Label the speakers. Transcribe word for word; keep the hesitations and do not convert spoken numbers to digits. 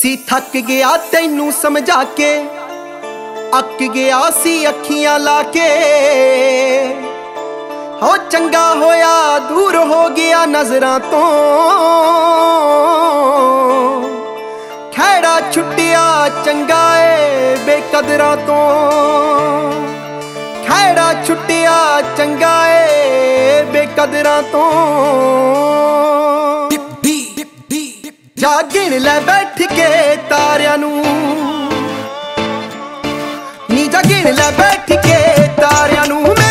Speaker 1: ਸੀ ਥੱਕ ਗਿਆ ਤੈਨੂੰ ਸਮਝਾ ਕੇ, ਅੱਕ ਗਿਆ ਸੀ ਅੱਖੀਆਂ ਲਾ ਕੇ। ਹੋ ਚੰਗਾ ਹੋਇਆ ਦੂਰ ਹੋ ਗਿਆ ਨਜ਼ਰਾਂ ਤੋਂ, ਖਹਿੜਾ ਛੁੱਟਿਆ ਚੰਗਾ ਏ ਬੇਕਦਰਾਂ ਤੋਂ। ਖਹਿੜਾ ਛੁੱਟਿਆ ਚੰਗਾ ਏ ਬੇਕਦਰਾਂ ਤੋਂ। ਜਾ ਗਿਣ ਲੈ ਬੈਠ ਕੇ ਤਾਰਿਆਂ ਨੂੰ, ਨੀ ਜਾ ਗਿਣ ਲੈ ਬੈਠ ਕੇ ਤਾਰਿਆਂ ਨੂੰ।